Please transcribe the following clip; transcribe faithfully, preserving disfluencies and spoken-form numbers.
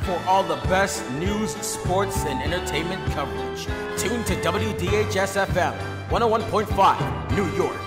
for all the best news, sports, and entertainment coverage. Tune to W D H S F M one oh one point five, New York.